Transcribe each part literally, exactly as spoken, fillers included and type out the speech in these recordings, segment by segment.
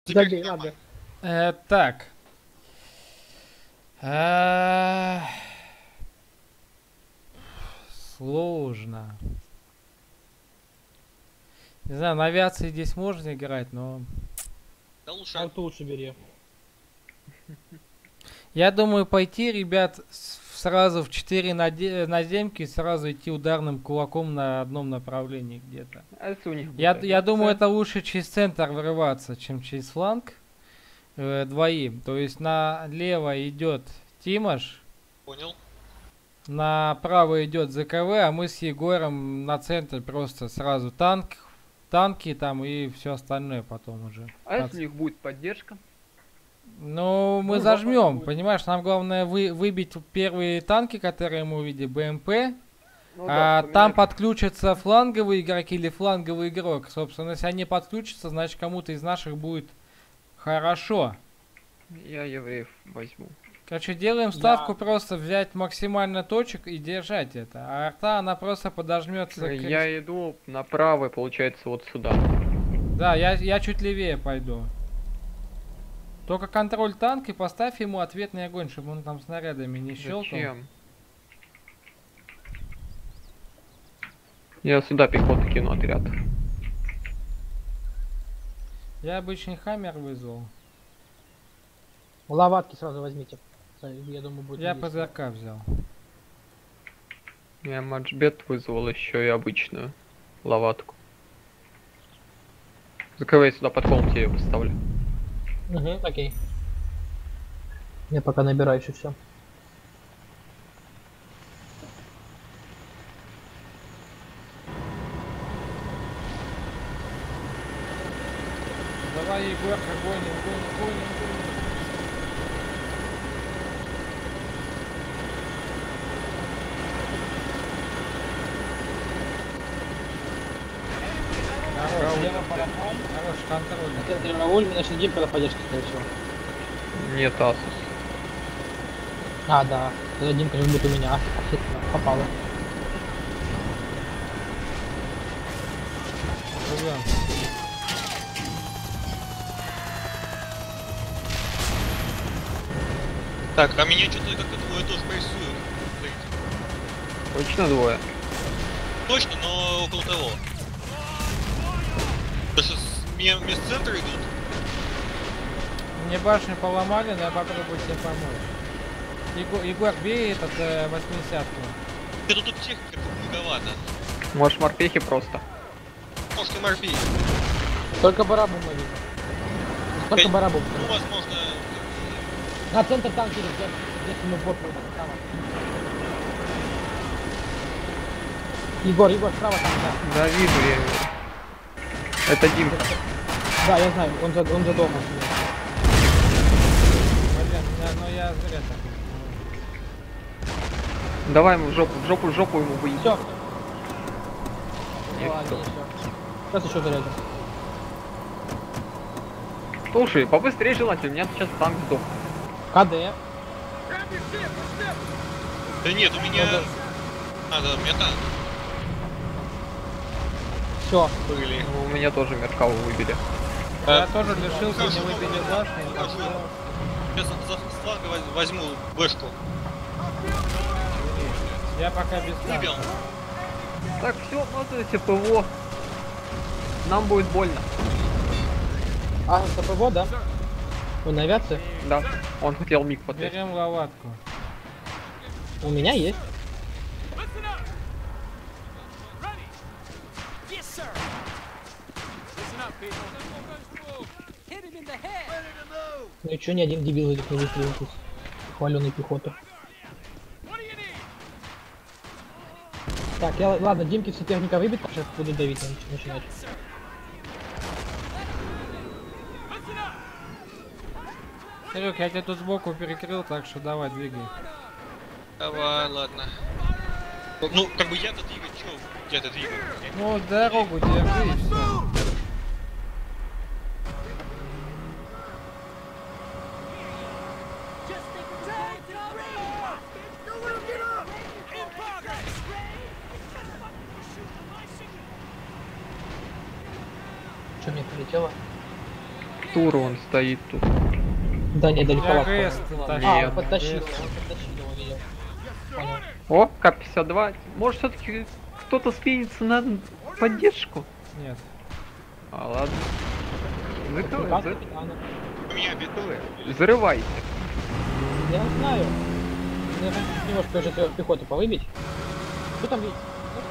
Забей, ладно. Э, так. Э, Сложно. Не знаю, на авиации здесь можно играть, но... Да лучше. Алту лучше бери. Я думаю, пойти, ребят, с- сразу в четыре наде- наземки, сразу идти ударным кулаком на одном направлении где-то. А если у них будет Я, я авиация? думаю, это лучше через центр вырываться, чем через фланг э, двоим. То есть налево идет Тимош, Понял. направо идет ЗКВ, а мы с Егором на центр просто сразу танк, танки там и все остальное потом уже. А если у них будет поддержка? Ну, мы Ну, зажмем, будет. понимаешь, нам главное вы, выбить первые танки, которые мы увидим, БМП, Ну а да, там вспоминай- подключатся фланговые игроки или фланговый игрок. Собственно, если они подключатся, значит кому-то из наших будет хорошо. Я евреев возьму. Короче, делаем ставку просто взять максимально точек и держать это. А арта, она просто подожмется. к- Я иду направо, получается, вот сюда. Да, я, я чуть левее пойду. Только контроль танка и поставь ему ответный огонь, чтобы он там снарядами не щелкал. Зачем? Я сюда пехоту кину отряд. Я обычный хаммер вызвал. Ловатки сразу возьмите. Я думаю, будет. Я весело. ПЗРК взял. Я матчбет вызвал еще и обычную ловатку. Закрывай сюда под холм тебе поставлю. Угу, окей. Я пока набираю еще все. Давай, Егор, огонь, огонь, огонь, огонь. Хорош, Лево парафон. хорош контроль. Центр Рауль, значит, Дим, когда поддержки, скорее всего. Нет, Асус. А, да. Тогда Димка как будто у меня. Охеренно, попало. Живем. Так, а меня что-то как-то двое тоже прессуют. Точно двое? Точно, но около того. Даже с меня вместо центра идут. Мне башню поломали, но я попробую тебе помочь. Егор, Егор, бей этот э, восьмидесятку. Где-то тут техника как многовато. Можешь морпехи просто. Может и морпей. Только барабу мы видим. Только Пять- барабу. Ну, возможно... На центр танк идет, где- если мы бот будем, справа. Егор, Егор, справа там, да. Да, вижу я его. Это Димка. Да, я знаю, он за, он за домом. Блин, я- ну я зря так. Давай ему в жопу, в жопу, в жопу ему выйти. Все. И Ну ладно, всё. не все. Сейчас еще зарядим. Слушай, побыстрее желательно, у меня сейчас танк сдох. КД. Да нет, у меня... Надо- А, да, у меня танк Все. были. Ну, у меня тоже Меркаву выбили. Я А, тоже лишился, хорошо, не выбили хорошо, башню. не хорошо. пошло. Сейчас за с фланга воз- возьму вышку. Я пока без Выбил. танка. Так, все, смотрите, ПВО. Нам будет больно. А, СПВ, да? Вы на авиации? Да, он хотел миг потратить. Берем ловатку. У меня есть. Ну и чё, ни один дебил из них не выстрелил из хваленой пехоты. Так, я, ладно, Димки все техника выбит, сейчас буду давить нач- начинать. Серег, я тебя тут сбоку перекрыл, так что давай, двигай. Давай, ладно. Ну, как бы я-то двигать, чё? Я-то двигаю. Ну, дорогу держи и все. Что мне прилетело? Артур, он стоит тут. Да не, далековато. Я ГС Ладно. тащил. А, Нет. он подтащил, ГС. он подтащил его, видел. Понял. О, К пятьдесят два. Может, все-таки кто-то спинится на поддержку? Нет. А, ладно. Приказ ЗКВ, капитана. У меня бит. ЗКВ. Взрывайте. Я знаю. Мне немножко же пехоту повыбить. Что там видите?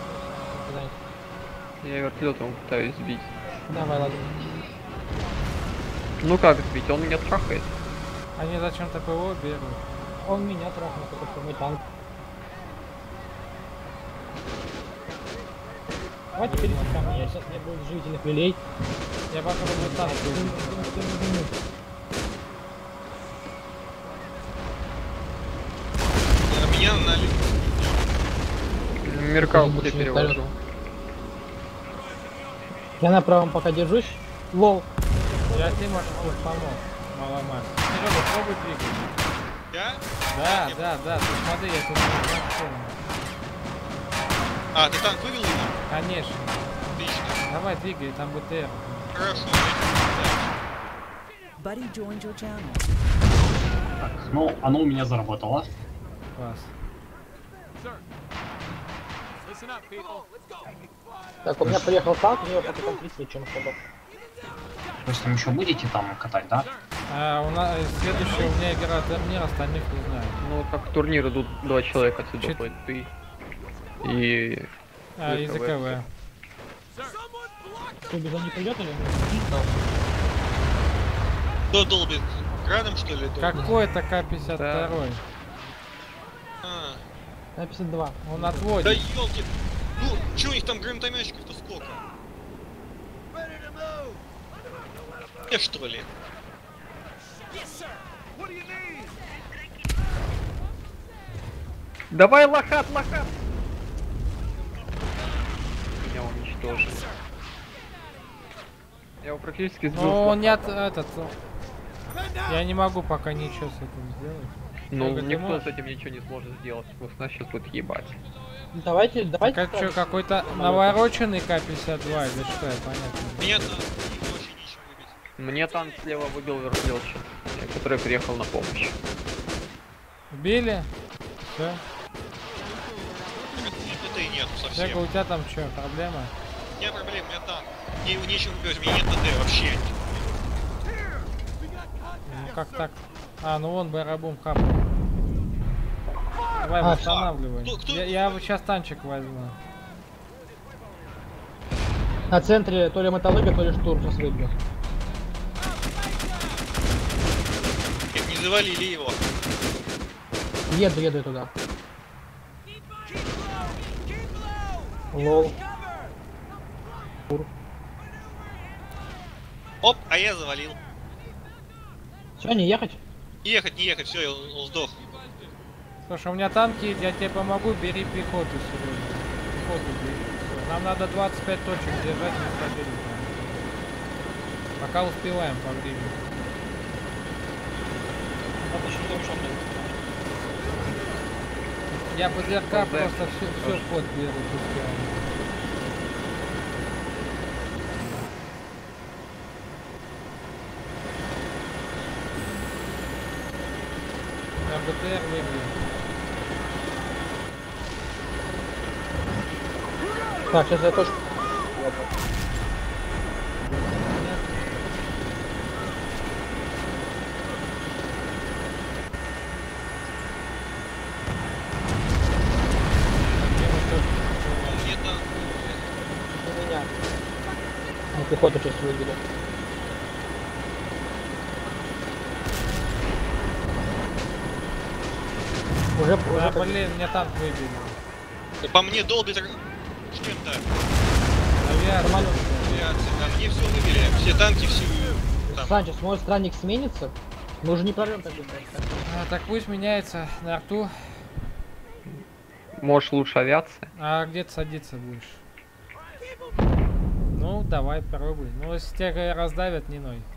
Я вертолетом пытаюсь сбить. Давай, ладно. Ну как сбить? Он меня трахает. Они зачем-то ПВО берут. Он меня трахнул, потому что мой танк. Давайте перейдем ко мне, сейчас не будет живительных лилей. Я попробую танк выбить. А меня на ли- Меркал Больше где не перевожу. Я на правом пока держусь. Лол. Я ты, может, тут помог. Маломан. Серега, пробуй двигать. Я? Да, да, да, ты смотри, я тут не помню. А, ты танк вывел его? Конечно. Отлично. Давай двигай, там БТР. Хорошо. Buddy joined your channel. Так, ну, оно у меня заработало. Класс. Так, у меня приехал танк, у него пока конфликт ничем особо. То есть там еще будете там катать, да? А, у нас следующий у меня игра турнир, остальных не знаю. Ну так в турнир идут два человека отсюда Чет- ходят. Ты и... А, и ЗКВ. ЗКВ. Что, без не придет или? Кто долбит? Градом, что ли? долбит? Какой-то К пятьдесят два. А, На пятьдесят два. Он да отводит. елки. Ну, чё у них там гранатометчиков-то сколько? Я что ли? Давай, лохат, лохат! Меня уничтожили. Я его практически сбил. Ну, с он не лохата. от... этот... Я не могу пока ничего с этим сделать. Ну, Ольга, ты никто можешь? с этим ничего не сможет сделать. Вот нас сейчас тут ебать. Давайте, давайте. Так, а что, попробуем. какой-то навороченный К пятьдесят два или что, я понятно. Меня танк не очень ничем выбить. Мне танк слева выбил вертолетчик, который приехал на помощь. Убили? Все. Это, это и нет Сега, совсем. у тебя там что, проблема? У меня проблем, у меня танк. Мне его нечем выбивать, у меня нет ТТ вообще. Ну как так? А, ну вон Барабум хапнул. Давай А, восстанавливай. кто- кто- Я, я сейчас танчик возьму. На центре то ли мотолыга, то ли штурм сейчас выбью. Нет, не завалили его. Еду, еду я туда. Лол. Оп, а я завалил. Все, не ехать? Не ехать, не ехать, все, он, он сдох. Слушай, у меня танки, я тебе помогу, бери пехоту сегодня. Пехоту бери. Всё. Нам надо двадцать пять точек держать, мы пробили там. Пока успеваем по времени. Я по ДРК ПЗ. просто все, все в ход беру, пускай. Я БТР выбью. Так, сейчас я тоже. Мне танк. У меня. Ну, пехоту сейчас выбили. Уже, уже Да, как- блин, мне танк выбили. Да по мне долбит р- чем-то. Авиация. Нормально. Авиация. А мне все выбили. Все танки, все там. Санчес, мой странник сменится. Мы уже не прорвем так быстро. А, так пусть меняется на арту. Может лучше авиация? А где ты садиться будешь? Ну, давай, пробуй. Ну, если тебя раздавят, не ной.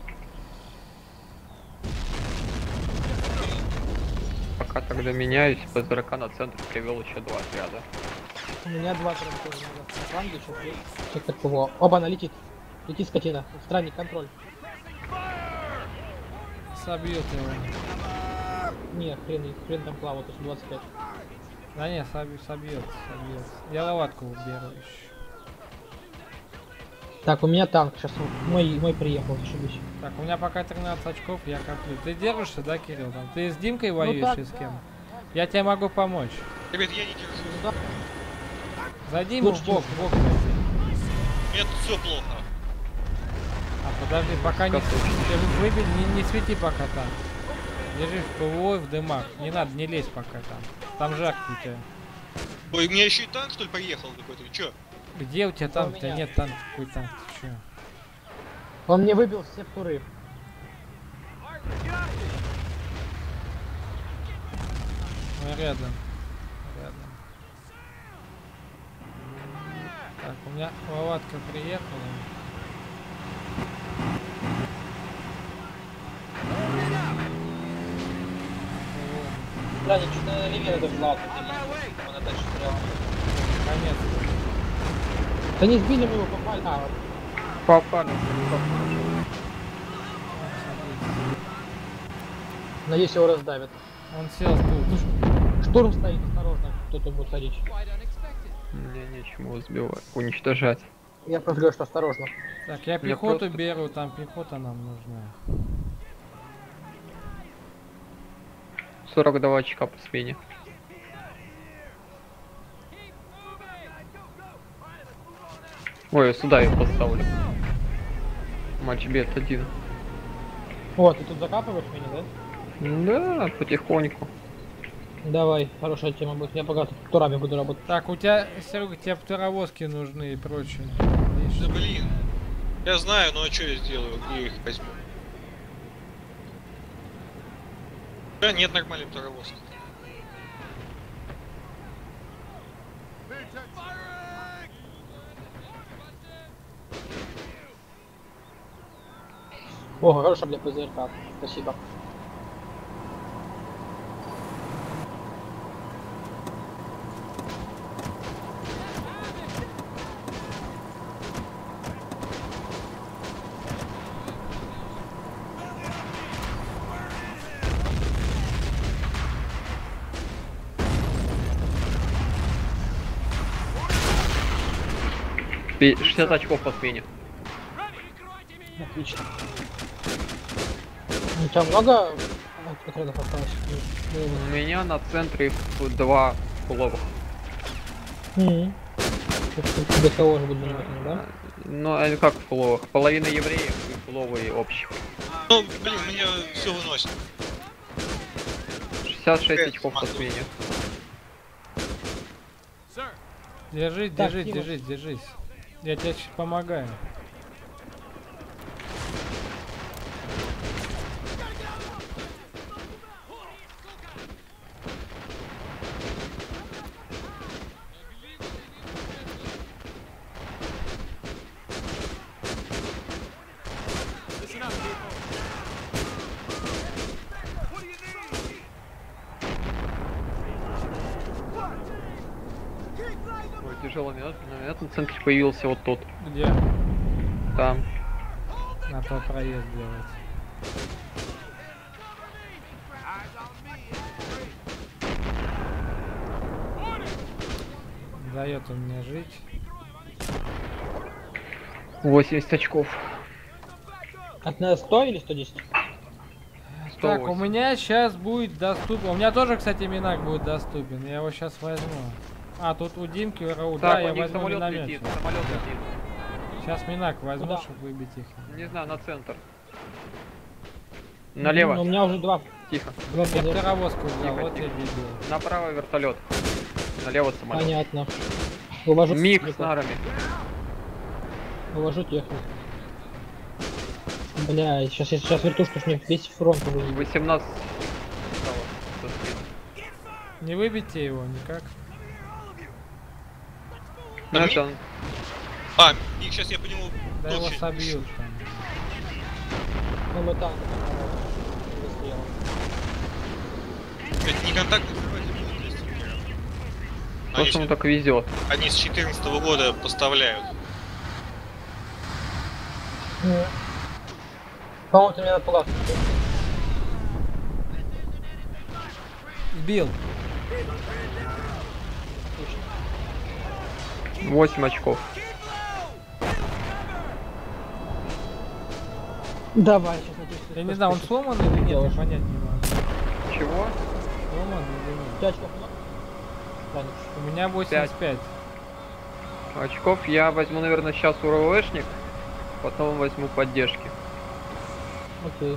Пока тогда меняюсь, ПЗРК на центр привел еще два отряда. У меня два прям тоже надо. На фланге сейчас есть. Что такого? Оба, она летит. Лети, скотина. Странник, контроль. собьет его. Не, хрен, хрен там плавает, сто двадцать пять. Да не, собьет, собьет, собьет. Я ловатку беру еще. Так, у меня танк, сейчас мой, мой приехал, ошибись. Так, у меня пока тринадцать очков, я коплю. Ты держишься, да, Кирилл? Там? Ты с Димкой воюешь так, и с кем? Я тебе могу помочь. Ребят, я не держу. Да. Зайди ему в Лучше, бок, чем в бок зайди. У меня тут все плохо. А, подожди, пока не, ты выбей, не, не свети пока там. Держи в ПВО и в дымах. Не надо, не лезь пока там. Там жарко у тебя. Ой, у меня еще и танк, что ли, поехал какой-то. Чё? Где у тебя Да у танк? У тебя меня. нет танка, какой танк? Ты чё? Он мне выбил все туры. Мы рядом. Рядом. Так, у меня ловатка приехала. Да, ничего, на левее даже лавку. Она дальше стреляла. Конец. Да не сбили мы его, попали. А, Попали. надеюсь, его раздавят. Он сел тут. Штурм стоит, осторожно, кто-то будет ходить. Мне нечему сбивать, уничтожать. Я просто говорю, что осторожно. Так, я Я пехоту просто- беру, там пехота нам нужна. сорок два очка по смене. Ой, я сюда их поставлю. Матч бет один. О, ты тут закапываешь меня, да? Да, потихоньку. Давай, хорошая тема будет. Я пока тут турами буду работать. Так, у тебя, Серега, тебе птуровозки нужны и прочее. Видишь? Да блин. Я знаю, но что я сделаю? Где их возьму? Да, нет нормальной паровозки. О, хорошая, бля, ПЗРК. Спасибо. Пи- шестьдесят очков по смене. Отлично. У тебя много отрядов осталось? У меня на центре ф- два фуловых. Угу. Тебе тоже будет занимательно, да? Ну, это как фуловых? Половина евреев и фуловые общих. Ну, блин, меня все выносит. шестьдесят шесть Пять очков по смотрю. смене. Держись, Так, держись, Тима. держись, держись. Я тебе чуть помогаю. Ой, тяжелый минут. На минутном центре появился вот тот. Где? Там. На то проезд делать. Дает он мне жить. восемьдесят очков. От на сто или сто десять? сто Так, у восемь. меня сейчас будет доступен. У меня тоже, кстати, минак будет доступен. Я его сейчас возьму. А, тут у Димки РУ. Да, Так, я у них возьму самолет миномет. летит. Самолет летит. Сейчас минак возьму, Куда? чтобы выбить их. Не знаю, на центр. Ну, Налево. у меня уже два. Тихо. два Я ПЗРК. птуровозку взял, Тихо, вот я тихо. дебил. Направо вертолет. Налево самолет. Понятно. Увожу Миг технику. с нарами. Увожу технику. Бля, сейчас, сейчас вертушку ж мне весь фронт выйдет. восемнадцать. Осталось. Со смены. Не выбейте его никак. Ну, А это он. А, их сейчас я по нему Да его точно собьют там. Ну мы танк. Застрелом. Это не контактный взрыватель, это двести. То, Они, что ему с- так везет. они с четырнадцатого года поставляют. Ну. По-моему, ты меня напугал. Сбил. восемь очков. Давай, сейчас надеюсь. ты Я не скажешь, знаю, он что сломан ты или нет, делаешь. я понять не могу. Чего? Сломан или У нет. тебя очков много? Да, нет. У меня восемьдесят пять. Очков я возьму, наверное, сейчас у РВшник, потом возьму поддержки. Окей.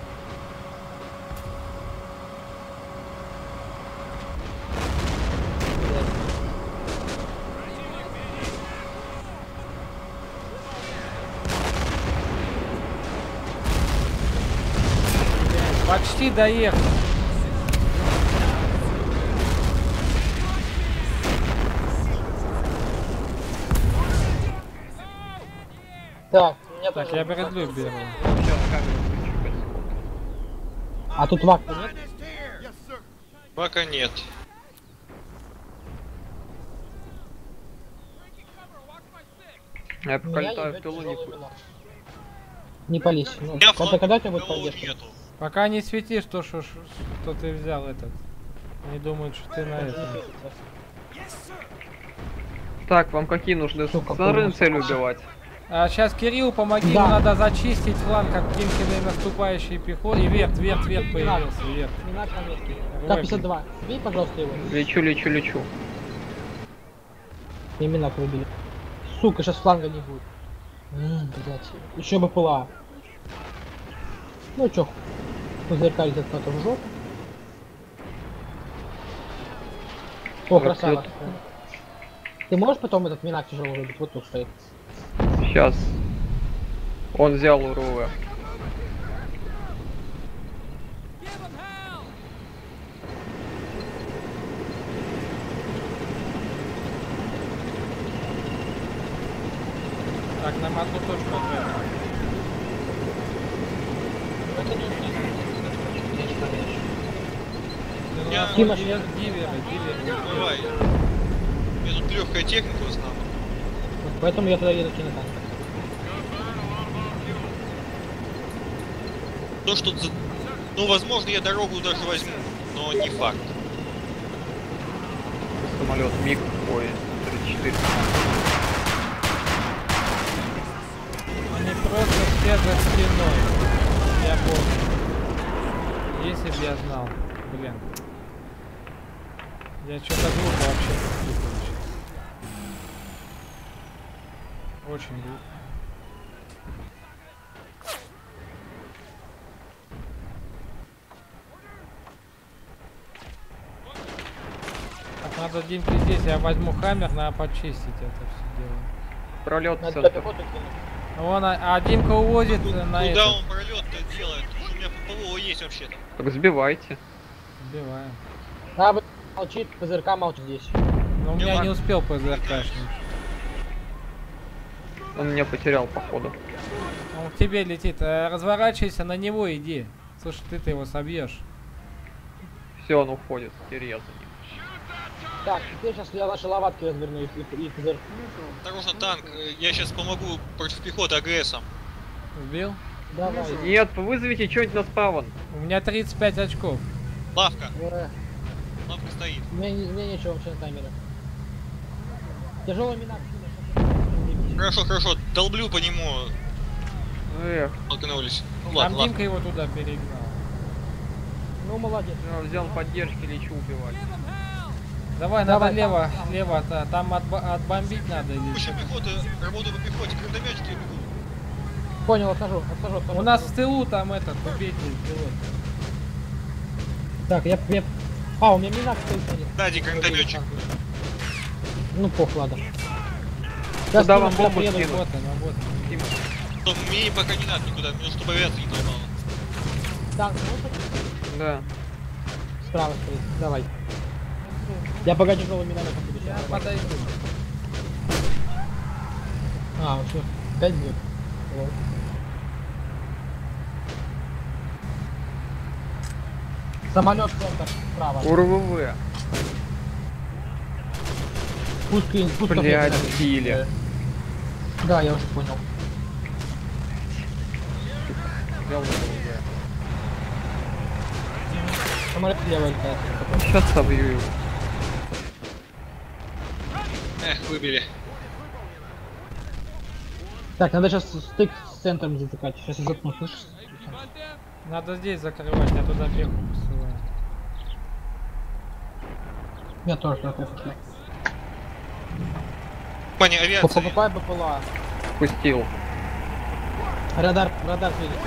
Почти доехал. Так, у меня Так, тоже... я бредлю беру. Сейчас камеру включу пять секунд. А тут вак нет? Пока нет. Я пока Меня летаю в ебет тылу, не тяжелый ху- минок. Не пались. Ну, У меня это фланга когда у тебя будет поддержка? нету. Пока не свети, что, что, что ты взял этот. Не думают, что ты на это. Так, вам какие нужны Сука, стационарные полностью. цели убивать? А сейчас, Кирилл, помоги, Да. ему надо зачистить фланг от Кимкиной наступающей пехоты. И вверх, вверх, вверх появился, вверх. Не надо на месте. Ой, К пятьдесят два. Бей, пожалуйста, его. Лечу, лечу, лечу. И минак выбили. Сука, сейчас фланга не будет. Ммм, блядь. Еще бы ПЛА. Ну чё, позыркали этот в жопу. О, красава. Ты можешь потом этот минак тяжелый выбить? Вот тут стоит. Сейчас. Он взял УРВ. Так, нам одну точку ответ. Я- Диверы, диверы. Давай. У меня тут легкая техника в основном. Вот поэтому я тогда еду на танк. То, что... за- Ну, возможно, я дорогу даже возьму, но не факт. Самолет МиГ. Ой, тридцать четыре. Они просто все за спиной. Я помню. Если бы я знал. Блин. Я что-то глупо вообще поступил сейчас. Очень глупо. Так, надо Димке здесь, я возьму хаммер, надо почистить это все дело. Пролет Надо центр. пехоту кинуть. Вон, а, а Димка увозит Ну, на куда это. он пролет-то делает? Потому что у меня ПВО есть вообще-то. Так сбивайте. Убиваем. А, вы молчит, ПЗРК молчит здесь. Но у меня Димак. не успел ПЗРКшник. Он меня потерял, походу. Он к тебе летит. Э, Разворачивайся, на него иди. Слушай, ты-то его собьешь. Все, он уходит. Теперь я за ним. Так, теперь сейчас я ваши ловатки разверну и, и, и ПЗРК. Осторожно, танк. Э, Я сейчас помогу против пехоты АГСом. Сбил? Давай. Нет, вызовите что-нибудь на спавн. У меня тридцать пять очков. Лавка. Э, Лавка стоит. Мне, не- мне нечего вообще на таймере. Тяжелый минак. Хорошо, хорошо. Долблю по нему. Эх, Толкнулись. Ну Там ладно, ладно. Димка его туда перегнал. Ну, молодец. я взял поддержки, лечу убивать. Давай, Давай, надо лево, лево, та- там отбо- отбомбить надо или Пусть что? пехота, работаю по пехоте, гранатометчики бегут. Понял, отхожу, отхожу, отхожу. У нас в тылу там этот, убейте пилот. Так, я, я... А, у меня минак стоит один. Сзади гранатометчик. Ну, пох, ладно. Куда Сейчас вам сюда бомбу приеду. скинуть? Вот она, вот. Дима, Но мне пока не надо никуда, мне чтобы авиация не поймала. Танк, ну, да. справа стоит. Давай. Я пока тяжелый минометом буду. Я сейчас. подойду. А, все. Пять будет. Лол. Самолет центр справа. УРВВ. Пуск, пуск. Блядь, сбили. Да, я уже понял. Взял УРВВ. Самолет левый летает. Сейчас собью его. Эх, выбили. Так, надо сейчас стык с центром затыкать. Сейчас я заткну, слышишь? Надо здесь закрывать, я туда бегу посылаю. Я тоже так хочу. Внимание, авиация. Покупай БПЛА. Пустил. Радар, радар видит.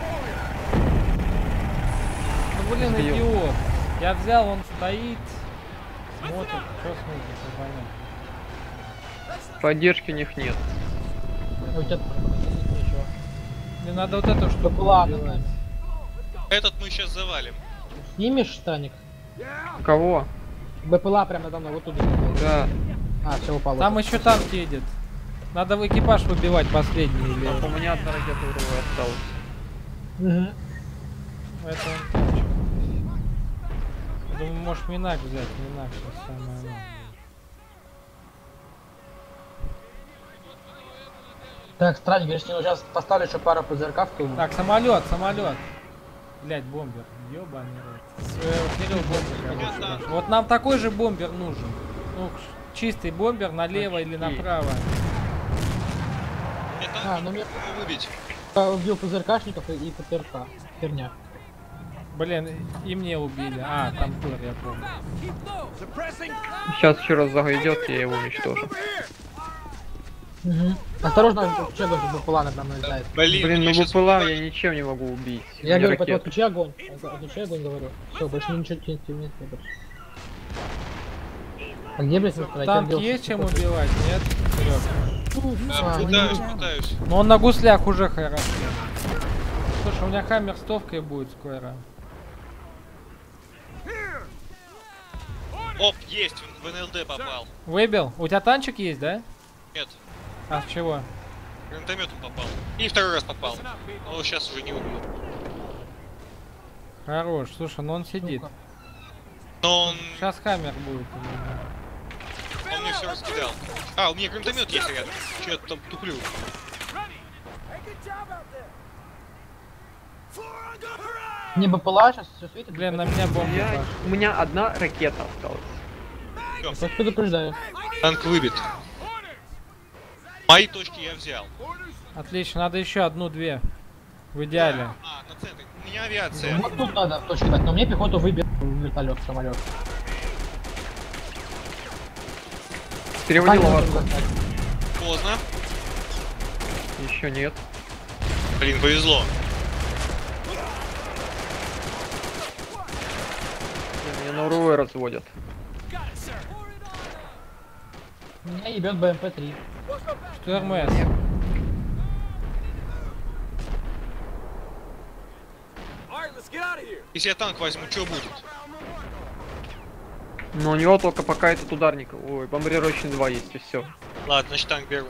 Ну блин, Сбил. идиот. Я взял, он стоит, смотрит, что смотрит, непонятно. Поддержки у них нет. У тебя ничего. Мне надо вот эту штуку БПЛА убивать. надо. Этот мы сейчас завалим. Снимешь штаник? Кого? БПЛА прямо надо мной, вот туда. Да. А, все упало. Там еще танк едет. Надо в экипаж выбивать последний или... Так, у меня одна ракета уровня осталась. Угу. Это он танчик. Я думаю, может минак взять, минак сейчас самое оно. Так, странник, говоришь, я сейчас поставлю еще пару ПЗРК в тылу. Так, самолет, самолет. Блять, бомбер. Ёбаный рот. Э, Кирилл, бомбер, короче. Вот нам такой же бомбер нужен. Ну, ш- чистый бомбер налево или Почти. направо. Мне танки А, ну мне выбить. я убил ПЗРКшников и, и ПТРК. Херня. Блин, и мне убили. А, там тур, я помню. Сейчас еще раз зайдет, я его уничтожу. Угу. Осторожно, чего же БПЛА над нами летает. Блин, Блин, меня ну щас БПЛА убивают. я ничем не могу убить. У Я меня говорю, ракета. отключи огонь. Отключи огонь, говорю. Все, больше ничего не не больше. А где, блядь, мы втроем Танк делаем? есть чем убивать, нет? Серёг? Да, А, ну, пытаюсь, ну, пытаюсь. Ну он на гуслях уже хорошо. Слушай, у меня хаммер с товкой будет скоро. Оп, есть, в эн эл дэ попал. Выбил? У тебя танчик есть, да? Нет, А с чего? гранатометом попал. И второй раз попал. Но сейчас уже не убил. Хорош, слушай, ну он сидит. сука. Но он, Сейчас хаммер будет. у меня. он мне все раскидал. А, у меня гранатомет есть рядом. Че я там туплю? Не БПЛА сейчас все светит. Блин, на меня У бомба меня, пошла. у меня одна ракета осталась. Я просто предупреждаю. Танк выбит. Мои точки я взял. Отлично, надо еще одну-две. В идеале. А, на центре. У меня авиация. Вот тут надо точки дать, но мне пехоту выбил вертолет, самолет. Переводил Танк вас. надо достать. Поздно. Еще нет. Блин, повезло. Меня на УРВ разводят. Меня ебет бэ эм пэ три. Что РМС? Если я танк возьму, что будет? Но у него только пока этот ударник. Ой, бомбардировочный два есть и все. Ладно, значит танк беру.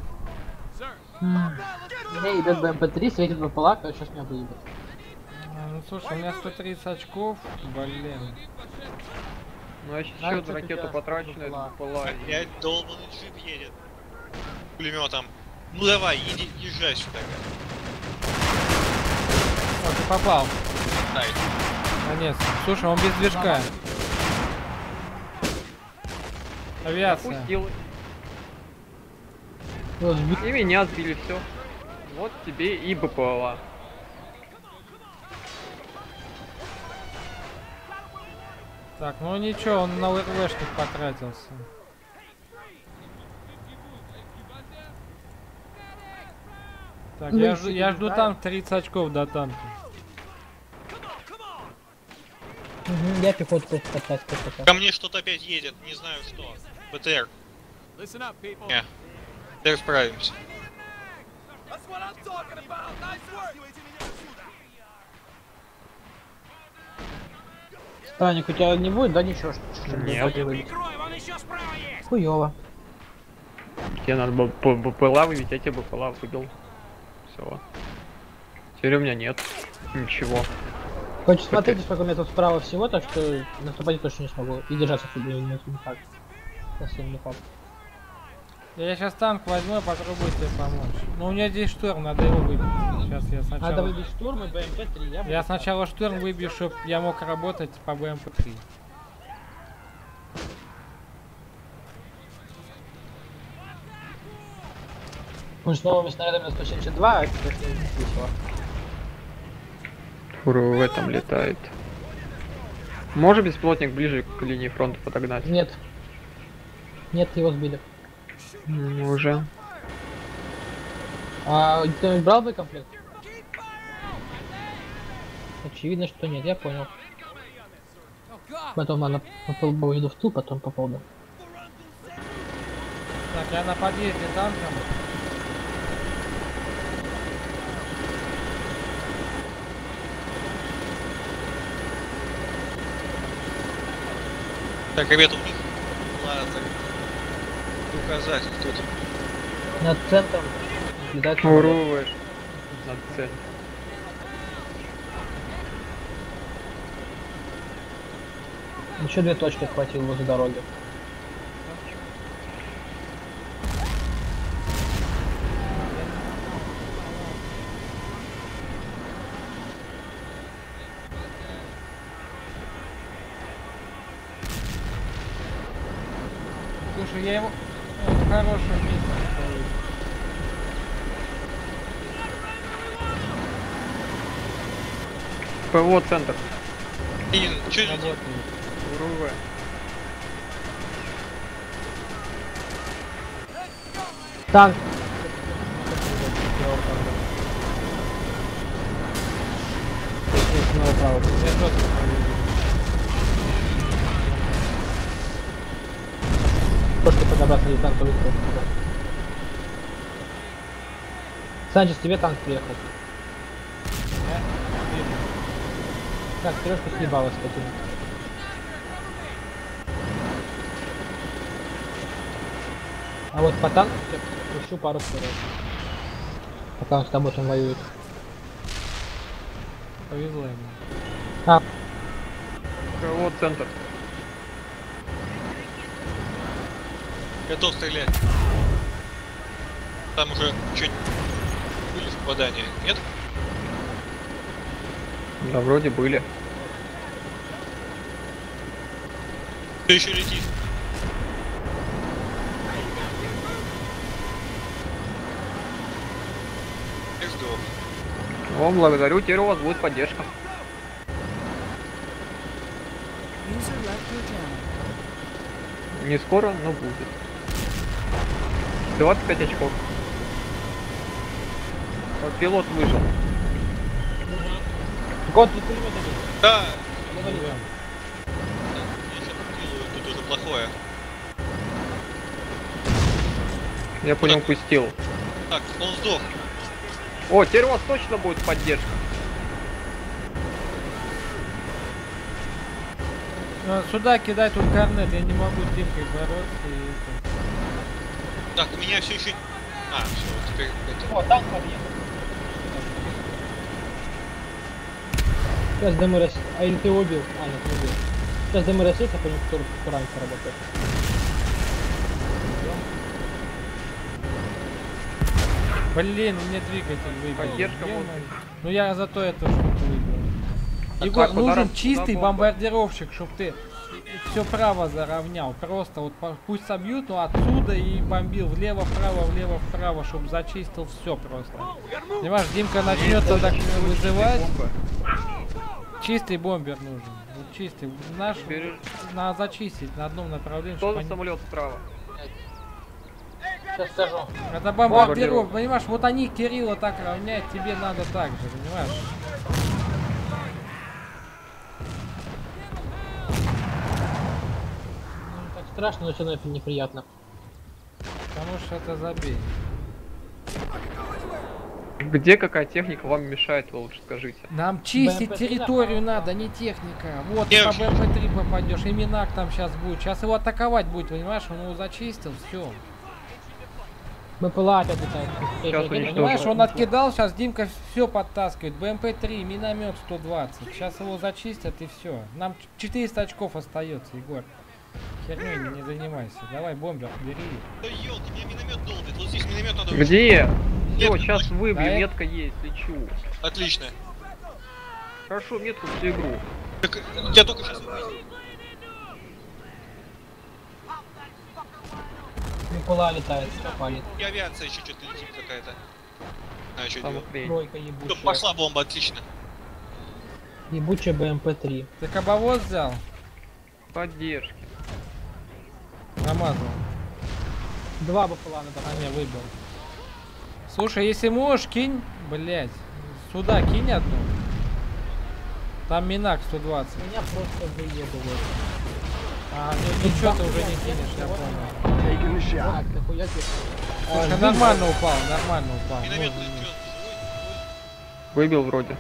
Меня ебет бэ эм пэ три, светит БПЛА, сейчас меня выебет. А, ну слушай, у меня сто тридцать очков. Блин. Ну я сейчас Да, еще одну кстати, ракету да, потрачу на БПЛА. этот БПЛА. и- Опять долбанный джип едет. Пулеметом. Ну давай, иди, езжай сюда. О, ты попал. Дай. Наконец. Слушай, он без движка. Авиация. Пустил. Вот, сби- И меня сбили, все. Вот тебе и БПЛА. Так, ну ничего, он на УРВшник потратился. Так, Ну, я, если жду, я не жду знаю. танк тридцать очков до танка. Мгм, я пехоту просто подтаскиваю пока. Ко мне что-то опять едет, не знаю что. БТР. Не. БТР справимся. Странник, у тебя не будет, да, ничего? что- что- чтобы Нет. БПЛА выбить? Хуёво. Тебе надо было по- БПЛА выбить, я тебе БПЛА выбил. Все. Теперь у меня нет ничего. Хочешь смотрите, сколько у меня тут справа всего, так что наступать я точно не смогу. И держаться не, не, не факт. Совсем не факт. Я сейчас танк возьму и попробую тебе помочь. Но у меня здесь шторм, надо его выбить. Сейчас я сначала... Надо выбить штурм и БМП три. Я, Я сначала шторм выбью, чтобы я мог работать по БМП три. Мы с новыми снарядами на сто семьдесят два, а это, конечно, весело. Фура в этом летает. Может беспилотник ближе к линии фронта подогнать? Нет. Нет, его сбили. Ну, уже. А кто-нибудь брал бы комплект? Очевидно, что нет, я понял. Потом она по полбу иду в ту, потом по полбу. Так, я на подъезде танком. Так, ребята, у них ладно. Указатель тут. Над центром летает. Уроваешь над цель. Еще две точки хватило возле дороги. Слушай, я его э, в хорошем месте стою. ПВО центр. И, чё это? Работает. Уровай. Танк. Снова право. Я жестко поведу. Просто подобраться на танковый строй. Санчес, тебе танк приехал. Да? Видно. Так, трешка съебалась скотина. А вот по танку я пущу пару вперед. Пока он с тобой там воюет. Повезло ему. А, ПВО центр. Готов стрелять. Там уже чуть были попадания, нет? Да, вроде были. Ты еще летит. Я сдох. О, благодарю, теперь у вас будет поддержка. User left your channel. Не скоро, но будет. двадцать пять очков. Вот пилот выжил. год тут пулемет один. Да! Ну, вали. Я сейчас делаю, тут уже плохое. Я по нему пустил. Так, он сдох. О, теперь у вас точно будет поддержка. Ну, сюда кидай тут корнет, я не могу с Димкой бороться и это. Так, у меня все еще... А, все, теперь это... О, танк подъехал. Сейчас ДМРС. А или ты его убил? А, нет, не убил. Сейчас ДМРС есть, а по нему кто раньше работает. Блин, мне двигатель выбил. Поддержка Е-мое. вот. Ну я зато эту штуку выбил. Так, Егор, так, нужен ударом чистый туда бомба. бомбардировщик, чтобы ты все право заровнял. Просто вот по- пусть собьют, но отсюда и бомбил влево-вправо, влево-вправо, чтобы зачистил все просто. Понимаешь, Димка начнет тогда вызывать. Бомба. Чистый бомбер нужен. Вот чистый. Наш Теперь надо зачистить на одном направлении. что чтоб за они- самолет справа? Сейчас скажу. Это бомбардировка, понимаешь, вот они Кирилла так равняют, тебе надо так же, понимаешь? Ну, так страшно, но все равно это неприятно. Потому что это забей. Где какая техника вам мешает, вы лучше скажите? Нам чистить бэ эм пэ три территорию направо. надо, не техника. Вот, Я ты по вообще- бэ эм пэ три попадешь, и Минак там сейчас будет. Сейчас его атаковать будет, понимаешь? Он его зачистил, все. БПЛА опять летает. Сейчас уничтожу. Понимаешь, он откидал, сейчас Димка все подтаскивает. бэ эм пэ три, миномет сто двадцать. Сейчас его зачистят и все. Нам ч- четыреста очков остается, Егор. херней не, не занимайся. Давай, бомбер, бери. Да ёлки, меня миномет долбит. Вот здесь миномет надо... Где? Все, Метка, сейчас точно. выбью, Да, метка есть, лечу. Отлично. Хорошо, метку всю игру. Так, я только сейчас увидел. Микола летает, попали. И авиация еще что-то летит какая-то. А, что Там делать? хрень. Тройка Всё, ебучая. пошла бомба, отлично. Ебучая бэ эм пэ три. Ты кабовоз взял? Поддержки. Намазал. Два БПЛА надо. А, не, выбил. Слушай, если можешь, кинь, блять, сюда кинь одну. Там минак сто двадцать. Меня просто выебывают. А, ну ничего ты уже не кинешь, я понял. Так, нахуя тебе? Слушай, А, нормально упал, нормально упал. Миномет Можно летит. не- Выбил вроде.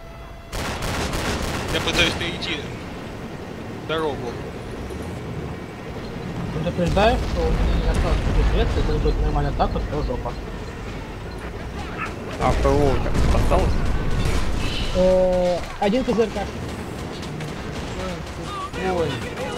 Я пытаюсь перейти дорогу. Предупреждаю, что у меня не осталось никаких средств, если будет нормальная атака, то жопа. А, ПВО у тебя осталось? Э, Один КЗРК. Ой.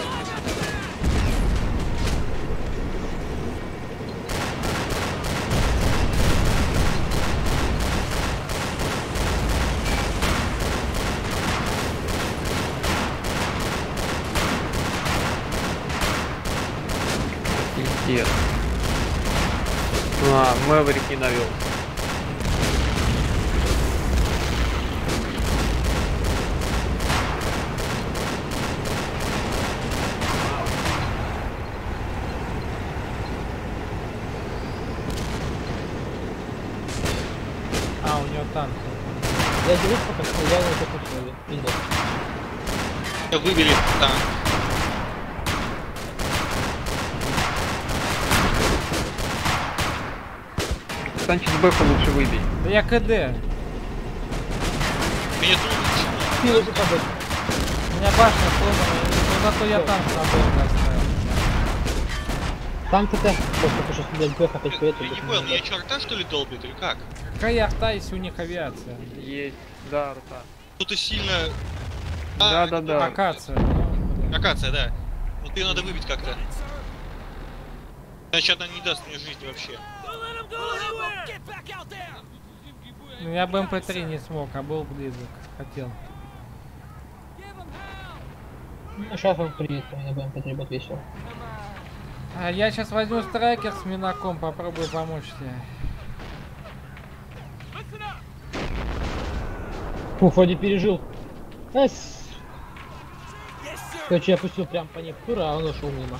Пиздец. А, Мэврик не навел. А, у него танк. Я делюсь пока что, я его закусываю. Пиздец. Выбили танк. Санчес Бэха лучше выбей. Да я КД. Меня тут ничего. Пиво же побыть. У меня башня сломана, но зато я танк на бомбе оставил. Там ТТ. Просто сейчас, блядь, Бэх опять поедет. Я не понял, меня черта что ли долбит или как? Какая арта, если у них авиация? Есть. Да, рука. Кто-то сильно... Да, да, да. Акация. Акация, да. Вот ее надо выбить как-то. Иначе она не даст мне жизни вообще. Ну, я бэ эм пэ три не смог, а был близок. Хотел. Ну, сейчас он приедет, у меня бэ эм пэ три будет весело. А я сейчас возьму страйкер с минаком, попробую помочь тебе. Фух, вроде пережил. Эс. Короче, я пустил прям по ней тура, а он ушел мимо.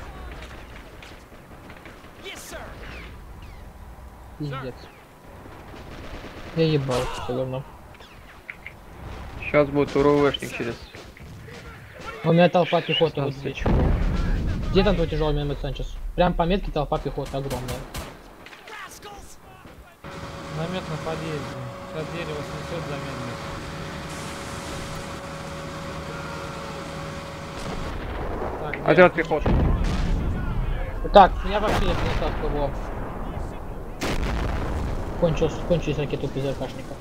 Пиздец. Я ебал, все говно. Сейчас будет УРВшник через У меня толпа пехоты вот шестнадцать здесь. очков. Где там твой тяжелый миномет, Санчес? Прям по метке толпа пехоты огромная. Намет на подъезде. Сейчас дерево снесет замедлить. Так, где? Отряд пехоты. Так, меня вообще не принесла с ПВО. Кончились, кончились ракеты у ПЗРКшника.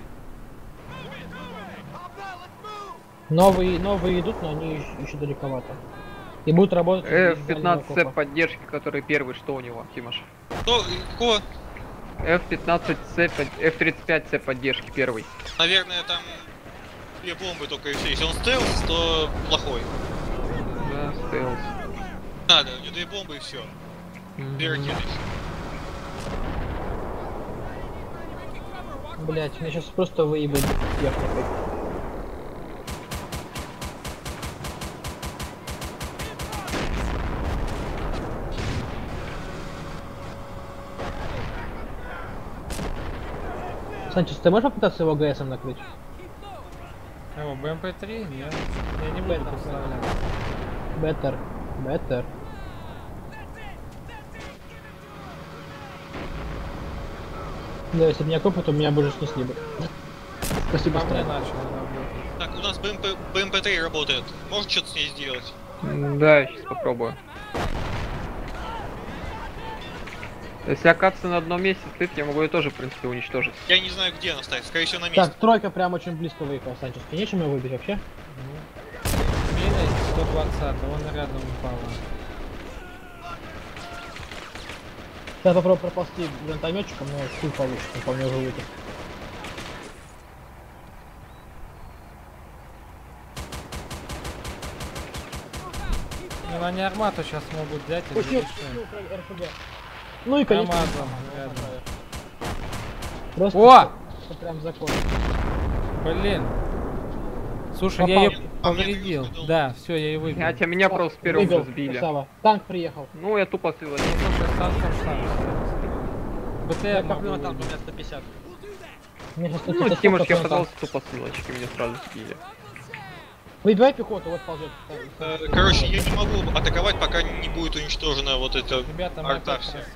Новые, новые идут, но они еще, еще далековато. И будут работать... эф из пятнадцать дальнего С окопа. поддержки, который первый, что у него, Тимош? Кто? Кого? эф пятнадцать С, эф тридцать пять С поддержки первый. Наверное, там две бомбы только и все. Если он стелс, то плохой. Да, стелс. Надо, у него две бомбы и все. Две ракеты еще. Блять, меня сейчас просто выебать техникой. Санчес, ты можешь попытаться его ГСом накрыть? Кого, бэ эм пэ три? Нет. Я не буду поставлять. Беттер. Беттер. Да, если бы не окопы, то меня бы уже снесли бы. Спасибо, По мне Страйк. начал работать. Так, у нас бэ эм пэ, бэ эм пэ три работает. Может что-то с ней сделать? М, Да, я сейчас попробую. Если оказаться на одном месте стоит, я могу ее тоже, в принципе, уничтожить. Я не знаю, где она стоит. Скорее всего, на месте. Так, тройка прям очень близко выехала, Санчес. Ты нечем его выбить вообще? Минус сто двадцать, он рядом упал. Я попробую проползти гранатометчиком, но хуй получится, он по мне уже выйдет. Ну, они армату сейчас могут взять и Пустил, завершить. пустил РПГ. Ну и конечно. Амазон, рядом. Просто О! это прям закон. Блин. Слушай, Попал. я ее А мне повредил. плюс Да, все, я ее выбил. Хотя меня просто первым Выбил, же сбили. красава. Танк приехал. Ну, я тупо слил. Слушай, сам сам сам. Я БТР могу коплю на танк, у выбить. меня сто пятьдесят. Мне сейчас Ну, сто Тимуш, я пятьдесят пытался тупо силочки, меня сразу сбили. Выбивай пехоту, вот ползет. Э, Короче, я не могу атаковать, пока не будет уничтожена вот эта Ребята, мы арта опять вся. сразу.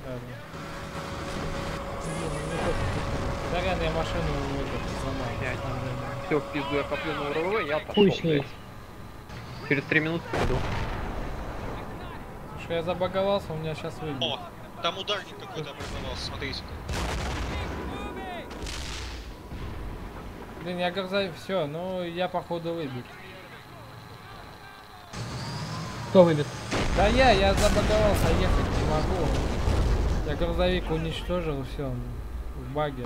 Сорян, я машину выводил, сломал. Все, в пизду, я коплю на УРВ, я Хуй отошел, с ней. блядь. Через три минуты приду. Слушай, я забаговался, у меня сейчас выйдет. О, там ударник какой-то образовался, смотрите. Блин, я грузовик, все, ну я походу выбит. Кто выбит? Да я, я забаговался, ехать не могу. Я грузовик уничтожил, все, в баге.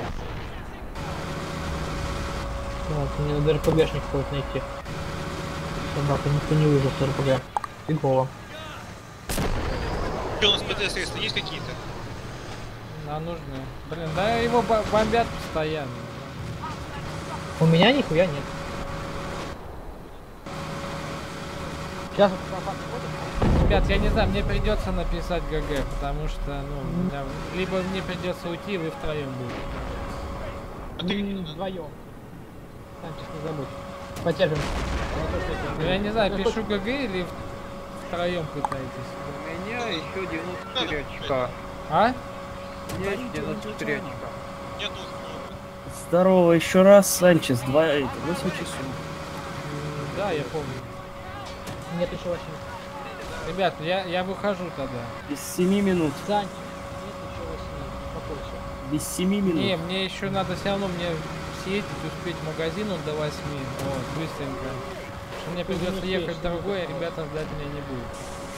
Вот, мне надо РПГшник какой-то найти. Собака, никто не выжил с РПГ. Фигово. Что у нас ПТ средства есть какие-то? Нам нужны. Блин, да его бо- бомбят постоянно. У меня нихуя нет. Сейчас вот по факту ходим. Ребят, я не знаю, мне придется написать ГГ, потому что, ну, у меня- либо мне придется уйти, вы втроем будете. А ты Мы вдвоем. Сам сейчас не забудь. Потерпим. Ну, я не знаю, пишу ГГ или втроем пытаетесь. У меня еще девяносто четыре очка. А? У меня еще девяносто четыре очка. нет много. Здорово, еще раз, Санчес, два, это, восемь часов. М, Да, я помню. Нет еще восемь. Ребят, я, я выхожу тогда. Без семи минут. Сань, нет еще восемь. Успокойся. Без семи минут. Не, мне еще надо все равно мне съездить, успеть в магазин он до восьми. Вот, быстренько. Потому что мне Ты не придется успеешь, ехать ты не другое, успеешь. ребята ждать меня не будут.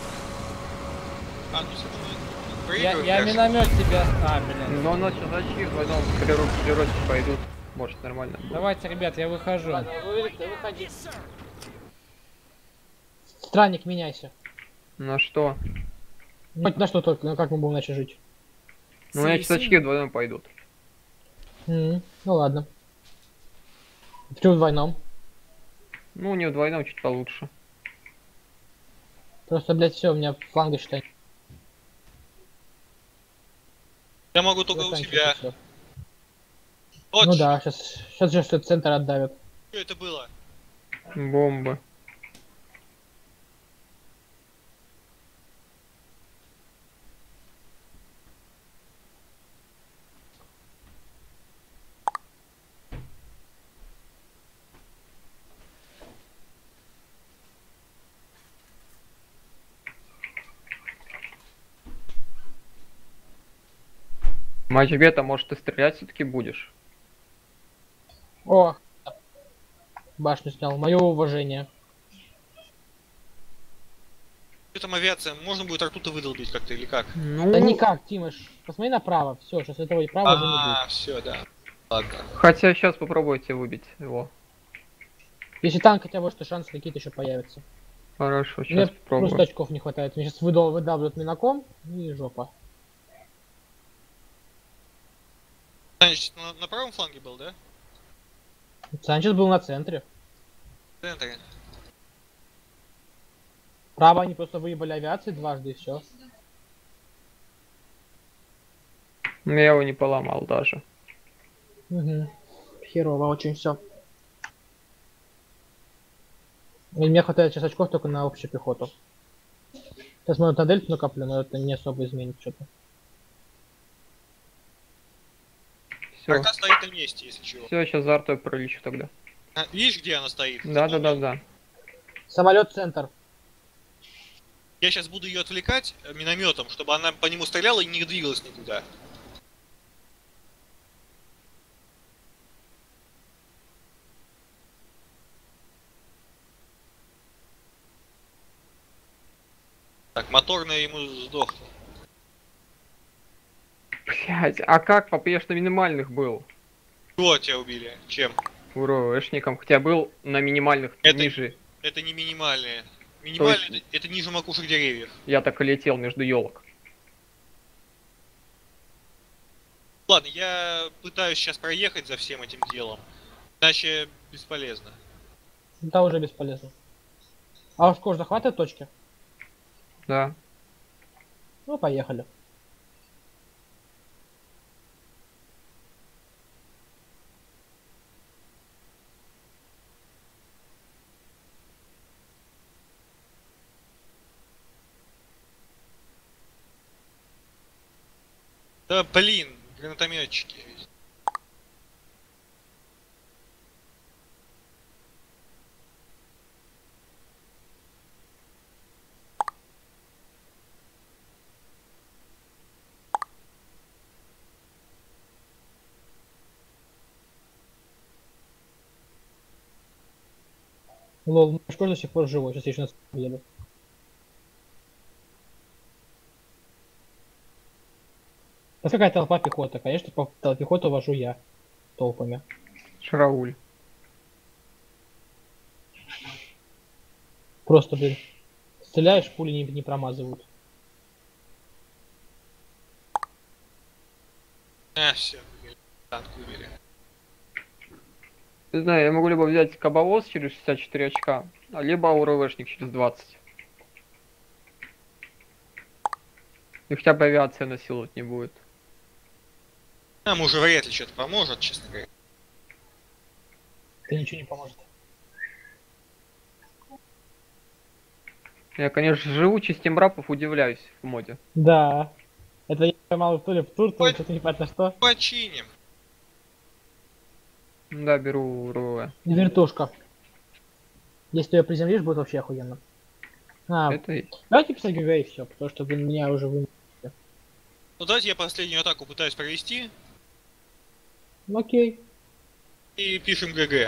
А, ну все равно. Я, Проигрывать я дальше. миномет тебя... А, блин. Но у нас сейчас очки в одном природе пойдут. Может, нормально будет. Давайте, ребят, я выхожу. выходи. Странник, меняйся. На что? Хоть на что только, ну как мы будем иначе жить? Ну, у меня сейчас очки вдвоем пойдут. М, Ну ладно. Почему вдвойном? Ну, не вдвойном, чуть получше. Просто, блядь, все, у меня фланга считай. Я могу только у заканчивается себя. всё. Вот, Ну да, сейчас, сейчас же что центр отдавят. что это было? Бомба. Мать бета, может, ты стрелять все-таки будешь? О! Башню снял. Мое уважение. Что там авиация? Можно будет арту-то выдолбить как-то или как? Ну, Да никак, Тимош. Посмотри направо. Все, сейчас этого и право уже не будет. А, все, да. Ладно. хотя сейчас попробуйте выбить его. Если танк хотя бы, что шансы какие-то еще появятся. Хорошо, Мне сейчас попробую. просто очков не хватает. Мне сейчас выдал, выдавливают минаком и жопа. Значит, на, на правом фланге был, да? Санчес был на центре. В центре. Право они просто выебали авиации дважды и все. Ну, я его не поломал даже. Угу. Херово очень все. Мне хватает сейчас очков только на общую пехоту. Сейчас может на дельту накоплю, но это не особо изменит что-то. Все, Арта стоит на месте, если чего. все, сейчас за артой пролечу тогда. А, видишь, где она стоит? Да, да, да, да. Самолет центр. Я сейчас буду ее отвлекать э, минометом, чтобы она по нему стреляла и не двигалась никуда. Так, моторная ему сдохла. Блять, а как? Папа, я ж на минимальных был. Кто тебя убили? Чем? УРОшником, хотя был на минимальных Это- ниже. Это не минимальные. Минимальные Точно. это, это ниже макушек деревьев. Я так и летел между елок. Ладно, я пытаюсь сейчас проехать за всем этим делом. Иначе бесполезно. Да, уже бесполезно. А уж кож захватывает точки? Да. Ну, поехали. Да блин, гранатометчики. Лол, наш кож до сих пор живой, сейчас я еще нас еду. Это какая толпа пехоты? Конечно, по тол- пехоту вожу я. Толпами. Шарауль. Просто, блин. Стреляешь, пули не, не промазывают. А, все, танк убили. Не знаю, я могу либо взять кабовоз через шестьдесят четыре очка, а либо УРВшник через двадцать. И хотя бы авиация насиловать не будет. Нам уже вряд ли что-то поможет, честно говоря. Это ничего не поможет. Я, конечно, живучесть тембрапов удивляюсь в моде. Да. Это я поймал то ли в тур, то ли Ой. что-то непонятно что. Починим. Да, беру УРВ. Вертушка. Если ты ее приземлишь, будет вообще охуенно. А, Это и- давайте писать ГГ и все, потому что блин, меня уже вы... Ну давайте я последнюю атаку пытаюсь провести Ну, окей. и пишем ГГ.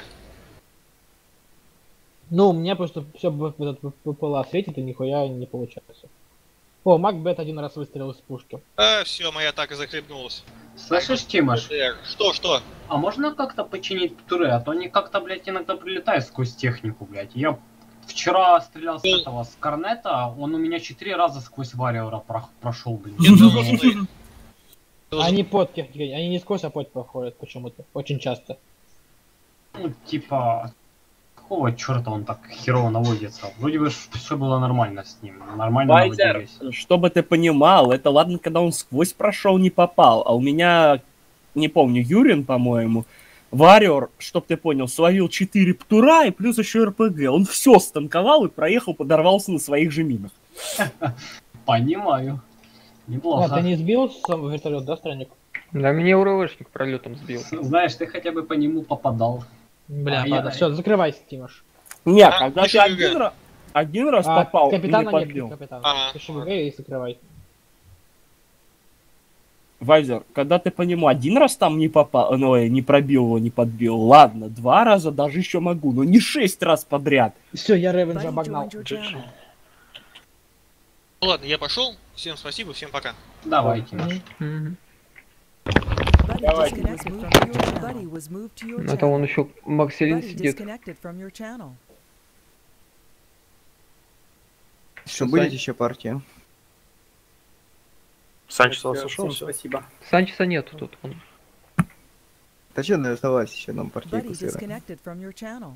Ну, у меня просто все ППЛА светит и нихуя не получается. О, Макбет один раз выстрелил из пушки. А, все, моя атака захлебнулась. Слышишь, Тимош? ДР. Что, что? А можно как-то починить туры? А то они как-то, блядь, иногда прилетают сквозь технику, блядь. Я вчера стрелял с Ну. этого, с корнета, он у меня четыре раза сквозь вариора про- прошел, блин. Не должны. Они под техникой, они не сквозь, а под проходят почему-то. Очень часто. Ну, типа, какого черта он так херово наводится? Вроде бы все было нормально с ним, нормально Вайзер, наводились. чтобы ты понимал, это ладно, когда он сквозь прошел, не попал. А у меня, не помню, Юрин, по-моему, Вариор, чтоб ты понял, словил четыре птура и плюс еще РПГ. Он все станковал и проехал, подорвался на своих же минах. Понимаю. А, Неплохо. ты не сбил сам вертолет, да, странник? Да, меня УРВшник пролетом сбил. Знаешь, ты хотя бы по нему попадал. Бля, А, я- ладно, все, закрывайся, Тимош. Нет, А, когда ты пиши один, ГГ. раз, один раз А, попал и капитана не нет, подбил. капитана. Ага. Пиши ГГ и закрывай. Вайзер, когда ты по нему один раз там не попал, ну, э, не пробил его, не подбил, ладно, два раза даже еще могу, но не шесть раз подряд. Все, я Ревенджа Buddy обогнал. joined your channel. Ну ладно, я пошел. Всем спасибо, всем пока. Давай, Тимош. Мгм. Buddy Давай. disconnected from your channel. Buddy was moved to your Это он channel. еще Макселин Buddy сидит. disconnected from your channel. Что, будет еще партия? Санчес у вас ушел? Всё? Спасибо. Санчеса нету тут. Он. Да что, наверное, оставалось еще нам партийку Buddy сыграть. disconnected from your channel.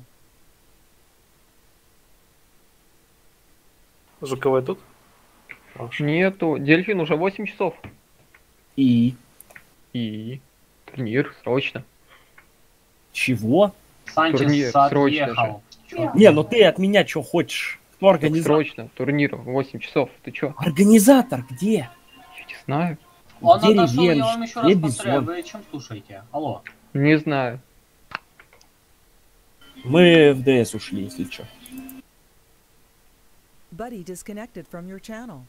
Звуковой тут? Нету. Дельфин уже восемь часов. И И турнир срочно. чего? Санчес Турнир срочно отъехал. Чё? Не, ну ты от меня что хочешь? Ну, Так организатор. срочно. Турнир в восемь часов. Ты чё? Организатор где? Я не знаю. Он Где отошел, я ревенж? вам еще Где раз повторяю, Бизон? вы чем слушаете? Алло. Не знаю. Мы в ДС ушли, если что. Buddy disconnected from your channel.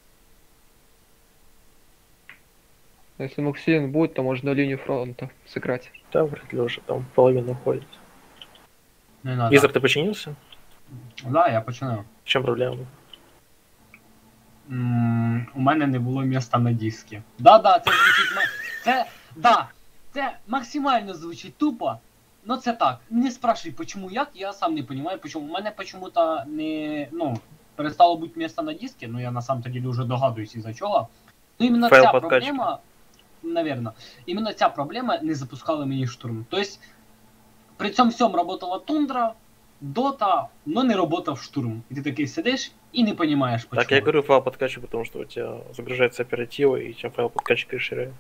Если Максилин будет, то можно линию фронта сыграть. Да, вряд ли уже там половина уходит. Не надо. Изер, ты починился? Да, я починаю. В чем проблема? М, у мене не було місця на дискі. Да-да, це звучить... ма- Це, да, це максимально звучить тупо, но це так. Не спрашивай, почему як, я сам не понимаю, почему. У мене почему-то не, ну, перестало бути місця на дискі, ну я на самом деле вже догадуюсь із-за чого. Ну іменно Файл ця подкачки. проблема, наверно, іменно ця проблема не запускала мені штурм. Тобто, при цьому всьому работала тундра, дота, но не работав штурм. І ти такий сидиш і не розумієш, почему. Так, я говорю файл подкачки, потому что у тебя загружается оператива, и чем файл подкачки расширяется.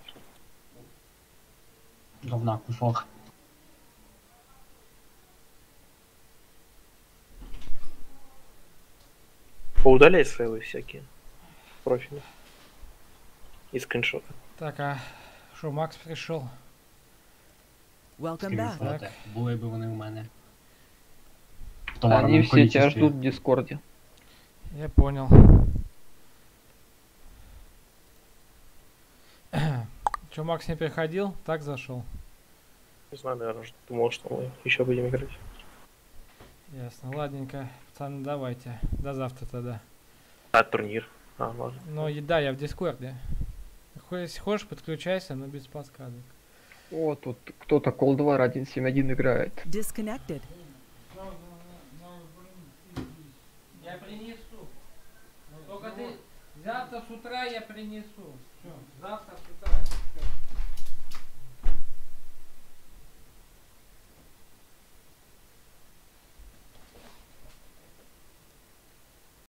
Говна, кусок. Поудаляй файлы всякие. Профили. И скриншоты. Так, а что, Макс пришел? Welcome back. Скріншоти. Були б вони у мене. В Они товарному все тебя количестві. ждут в Дискорде. Я понял. Че, Макс не приходил? Так зашел. Не знаю, наверное, думал, что мы еще будем играть. Ясно. Ладненько. Пацаны, давайте. До завтра тогда. А, турнир. А, ладно. Ну, и да, я в Дискорде. Хо- Если хочешь, подключайся, но без подсказок. О, тут кто-то Cold War один семь один играет. Disconnected. Я принесу. Только ты завтра с утра я принесу. Все, завтра с утра.